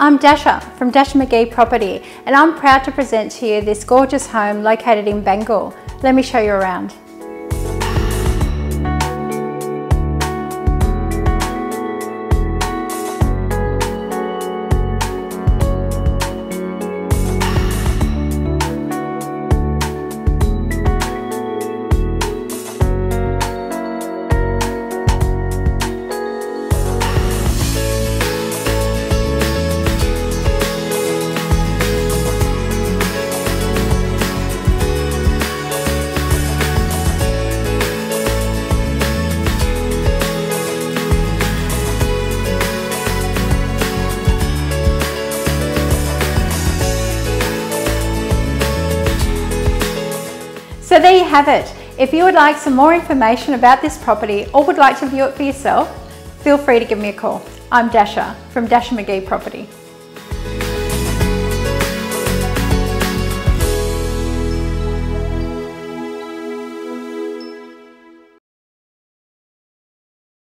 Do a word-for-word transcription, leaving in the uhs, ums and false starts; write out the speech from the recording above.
I'm Dasha from Dasha McGee Property, and I'm proud to present to you this gorgeous home located in Bangor. Let me show you around. So there you have it. If you would like some more information about this property or would like to view it for yourself, feel free to give me a call. I'm Dasha from Dasha McGee Property.